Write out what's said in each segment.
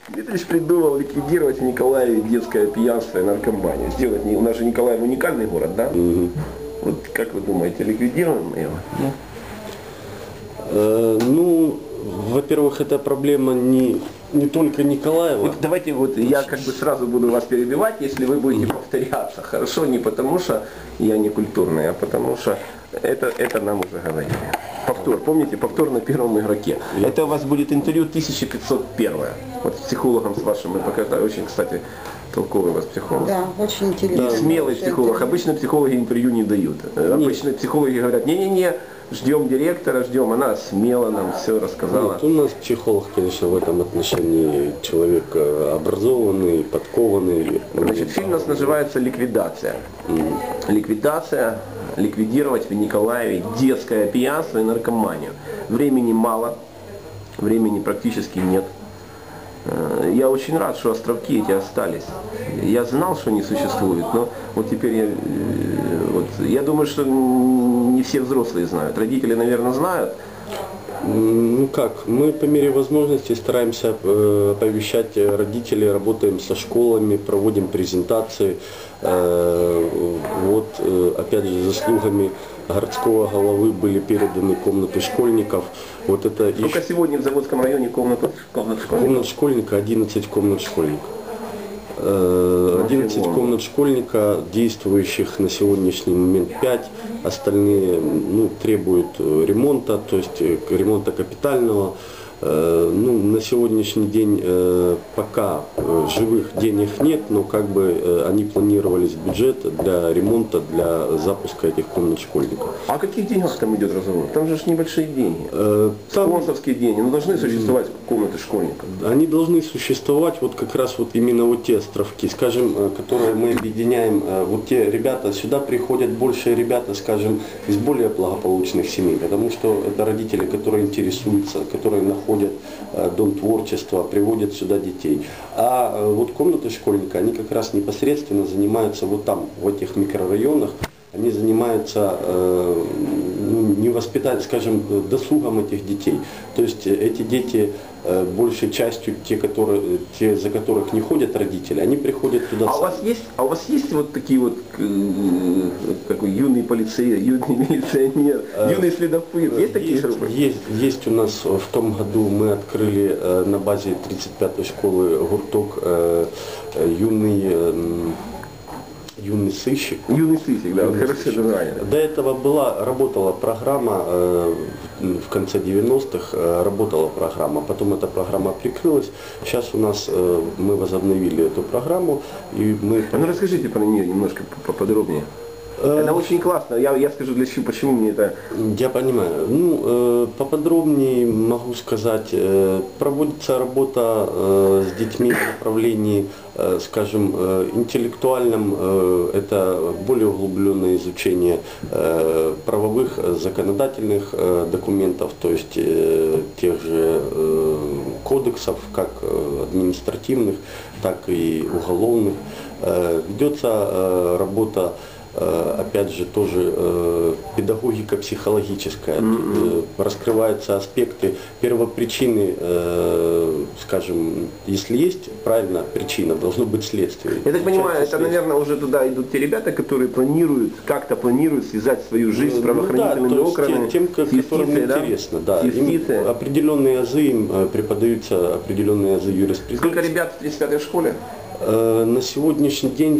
Дмитриевич придумал ликвидировать в Николаеве детское пьянство и наркоманию. Сделать, у нас же Николаев уникальный город, да? Вот как вы думаете, ликвидируем мы его? Ну, во-первых, эта проблема не только Николаева. Вот давайте вот я как бы сразу буду вас перебивать, если вы будете повторяться. Хорошо, не потому что я не культурный, а потому что это нам уже говорили. Повтор, помните, повтор на первом игроке. Это у вас будет интервью 1501. Вот с психологом с вашим мы покатали. Очень, кстати, толковый у вас психолог. Да, очень интересно. Смелый психолог. Обычно психологи интервью не дают. Обычно психологи говорят, не-не-не, ждем директора, ждем. Она смело нам все рассказала. Нет, у нас психолог, конечно, в этом отношении человек образованный, подкованный. Значит, фильм у нас называется «Ликвидация». Ликвидация, ликвидировать в Николаеве детское пьянство и наркоманию. Времени мало, времени практически нет. Я очень рад, что островки эти остались. Я знал, что они существуют, но вот теперь я думаю, что не все взрослые знают. Родители, наверное, знают. Ну как, мы по мере возможности стараемся оповещать родителей, работаем со школами, проводим презентации. Вот, опять же, заслугами городского головы были переданы комнаты школьников. Вот это Сколько сегодня в Заводском районе комнат школьников? Комнат школьника, 11 комнат школьника. 11 комнат школьника, действующих на сегодняшний момент 5, остальные требуют ремонта, то есть ремонта капитального. На сегодняшний день пока живых денег нет, но как бы они планировались в бюджет для ремонта, для запуска этих комнат школьников. А о каких деньгах там идет разговор? Там же небольшие деньги. Спонсорские деньги, но должны существовать комнаты школьников. Они должны существовать вот как раз вот именно вот те островки, скажем, которые мы объединяем, вот те ребята, сюда приходят больше ребята, скажем, из более благополучных семей, потому что это родители, которые интересуются, которые находят дом творчества, приводят сюда детей. А вот комнаты школьника, они как раз непосредственно занимаются вот там, в этих микрорайонах, они занимаются не воспитанием, скажем, досугом этих детей. То есть эти дети большей частью, те, за которых не ходят родители, они приходят туда сами. А у вас есть вот такие вот, какой юный полицей, юный милиционер, юный следопыт? Есть такие группы? Есть у нас в том году мы открыли на базе 35-й школы гурток юный сыщик. Юный сыщик, да, вот хорошо название. До этого работала программа, в конце 90-х работала программа, потом эта программа прикрылась. Сейчас у нас, мы возобновили эту программу. И мы... Ну расскажите про нее немножко поподробнее. Она очень классная, я скажу для чего, почему мне это... Я понимаю. Поподробнее могу сказать, проводится работа с детьми в направлении, скажем, интеллектуальном, это более углубленное изучение правовых, законодательных документов, то есть тех же кодексов, как административных, так и уголовных. Ведется работа, опять же, тоже педагогика психологическая, раскрываются аспекты первопричины, скажем, если есть правильно причина, должно быть следствие. Я так понимаю, это, наверное, уже туда идут те ребята, которые как-то планируют связать свою жизнь с правоохранительными органами, тем, которым интересно, да. Им определенные азы, им преподаются определенные азы юриспруденции. Сколько ребят в 35-й школе? На сегодняшний день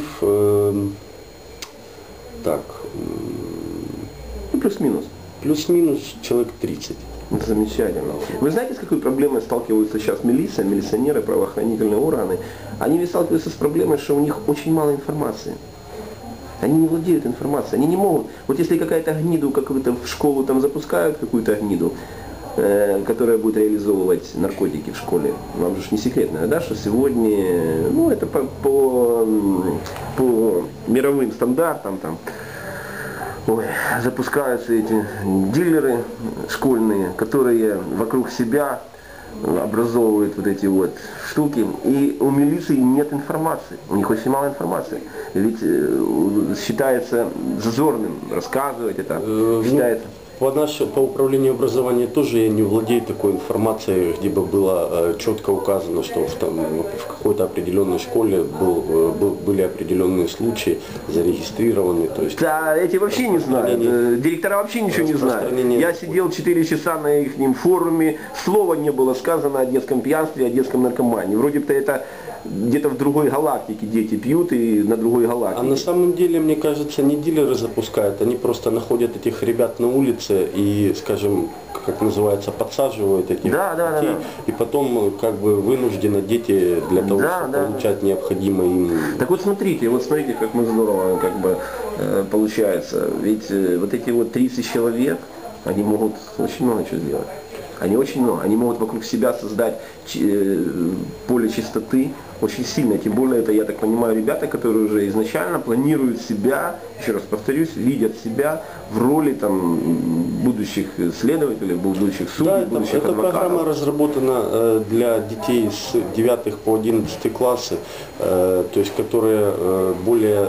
Плюс-минус. Плюс-минус человек 30. Замечательно. Вы знаете, с какой проблемой сталкиваются сейчас милиция, милиционеры, правоохранительные органы? Они ведь сталкиваются с проблемой, что у них очень мало информации. Они не владеют информацией, они не могут. Вот если какая-то гниду какую-то в школу там запускают, какую-то гниду, которая будет реализовывать наркотики в школе. Вам же не секретно, да, что сегодня, это по мировым стандартам там, запускаются эти дилеры школьные, которые вокруг себя образовывают вот эти вот штуки. И у милиции нет информации, у них очень мало информации. Ведь считается зазорным рассказывать это, считается... По управлению образования тоже я не владею такой информацией, где бы было четко указано, что в какой-то определенной школе были определенные случаи зарегистрированы. То есть, да, эти вообще не знают. Директора вообще ничего не знают. Я сидел 4 часа на их форуме, слова не было сказано о детском пьянстве, о детском наркомании. Вроде бы это где-то в другой галактике дети пьют и на другой галактике. А на самом деле, мне кажется, не дилеры запускают, они просто находят этих ребят на улице и, скажем, как называется, подсаживают этих детей, и потом как бы вынуждены дети для того, чтобы получать необходимое им. Так вот смотрите, как мы здорово как бы получается. Ведь вот эти вот 30 человек, они могут очень много чего сделать. Они очень много. Они могут вокруг себя создать поле чистоты очень сильно. Тем более это, я так понимаю, ребята, которые уже изначально планируют себя, еще раз повторюсь, видят себя в роли там будущих следователей, будущих судей, будущих адвокатов. Эта программа разработана для детей с 9 по 11 классы, то есть которые более,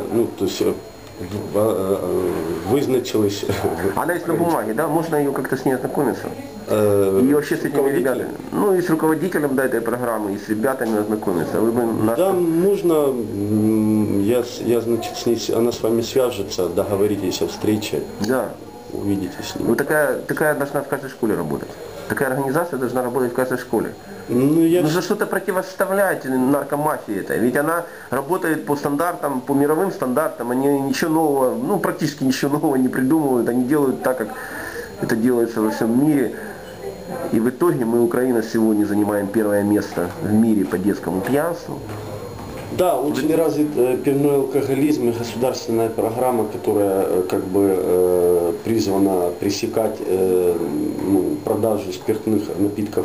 вызначилась. Она есть на бумаге, да? Можно ее как-то с ней ознакомиться? И вообще с этими ребятами? Ну и с руководителем этой программы, и с ребятами ознакомиться. Да, можно. Значит, с ней, она с вами свяжется, договоритесь о встрече. Да. Увидите с ней. Ну такая должна в каждой школе работать. Такая организация должна работать в каждой школе. Нужно что-то противоставлять наркомафии этой. Ведь она работает по стандартам, по мировым стандартам. Они ничего нового, практически ничего нового не придумывают. Они делают так, как это делается во всем мире. И в итоге мы, Украина, сегодня занимаем первое место в мире по детскому пьянству. Да, очень развит пивной алкоголизм и государственная программа, которая как бы призвана пресекать продажу спиртных напитков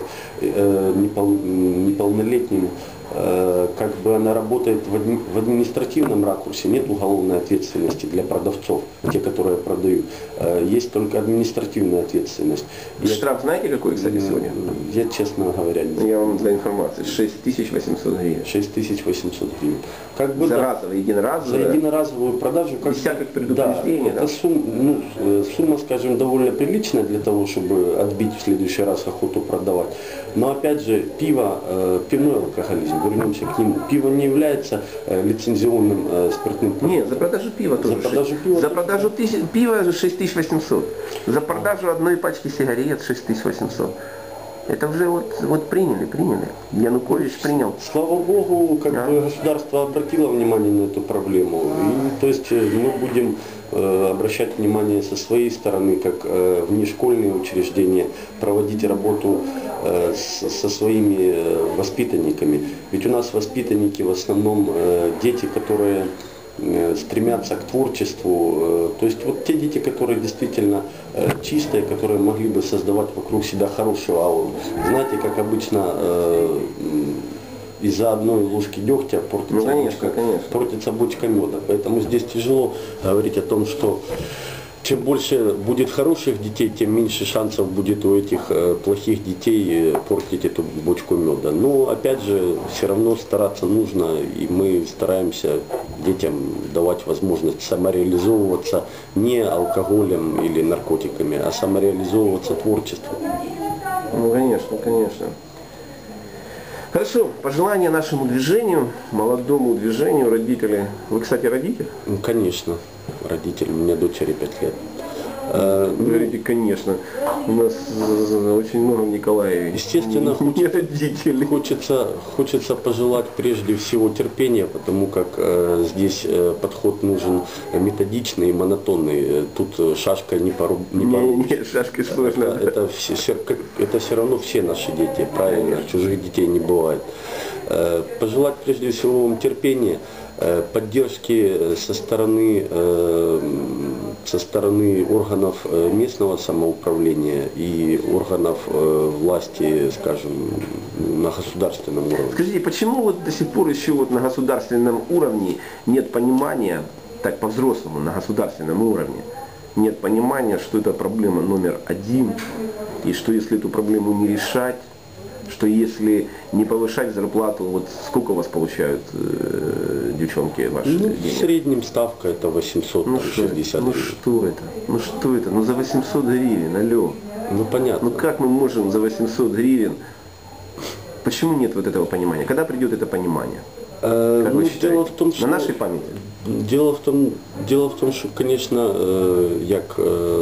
неполнолетним. Как бы она работает в административном ракурсе, нет уголовной ответственности для продавцов, те, которые продают. Есть только административная ответственность. Штраф знаете какой, кстати, сегодня? Я, честно говоря, не знаю. Я вам для информации. 6800 гривен. 6800 гривен. Как бы, за единоразовую продажу. Без всяких предупреждений. Да, это сумма, скажем, довольно приличная для того, чтобы отбить в следующий раз охоту продавать. Но опять же, пивной алкоголизм, вернемся к нему. Пиво не является лицензионным спиртным продуктом. Нет, за продажу пива тоже. За продажу пива 6800. За продажу одной пачки сигарет 6800. Это уже вот приняли. Янукович принял. Слава Богу, бы государство обратило внимание на эту проблему. И, то есть мы будем обращать внимание со своей стороны, как внешкольные учреждения, проводить работу со своими воспитанниками. Ведь у нас воспитанники в основном дети, которые стремятся к творчеству, то есть вот те дети, которые действительно чистые, которые могли бы создавать вокруг себя хорошую ауру. Знаете, как обычно из-за одной ложки дегтя портится бочка меда. Поэтому здесь тяжело говорить о том, что чем больше будет хороших детей, тем меньше шансов будет у этих плохих детей портить эту бочку меда. Но опять же, все равно стараться нужно, и мы стараемся детям давать возможность самореализовываться не алкоголем или наркотиками, а самореализовываться творчеством. Ну, конечно. Хорошо, пожелания нашему движению, молодому движению, родители. Вы, кстати, родитель? Ну, конечно, родитель, у меня дочери 5 лет. Вы говорите, конечно. У нас очень много в Николаеве. Естественно, хочется пожелать прежде всего терпения, потому как здесь подход нужен методичный и монотонный. Тут шашкой не порубишь. Нет, шашкой сложно. Это все равно все наши дети, правильно? Чужих детей не бывает. Пожелать прежде всего вам терпения, поддержки со стороны органов местного самоуправления и органов власти, скажем, на государственном уровне. Скажите, почему вот до сих пор еще на государственном уровне нет понимания, так по-взрослому, на государственном уровне, нет понимания, что это проблема номер 1, и что если эту проблему не решать, что если не повышать зарплату, вот сколько у вас получают девчонки ваши Ну, денег? в среднем ставка это 800, Ну там, что, 60 ну гривен. что это? Ну что это? Ну за 800 гривен, алло. Ну понятно. Ну как мы можем за 800 гривен? Почему нет вот этого понимания? Когда придет это понимание? Как вы считаете? Дело в том, что... На нашей памяти? Дело в том, що, конечно, як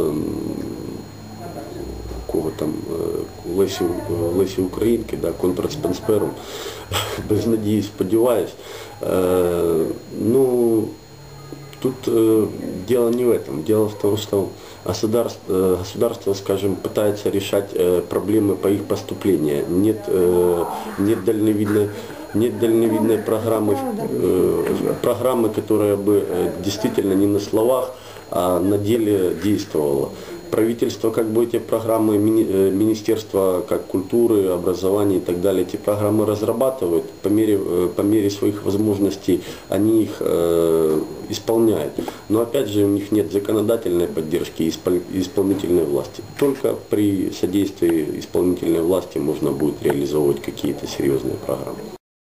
кого там Лесі Українки, да, контрспенспером, без надії сподіваюсь. Ну, тут дело не в этом. Дело в том, что государство, скажем, пытается решать проблемы по их поступлению. Нет дальновидной программы, которая бы действительно не на словах, а на деле действовала. Правительство как бы эти программы, Министерство как культуры, образования и так далее, эти программы разрабатывают, по мере своих возможностей они их исполняют. Но опять же у них нет законодательной поддержки исполнительной власти. Только при содействии исполнительной власти можно будет реализовывать какие-то серьезные программы.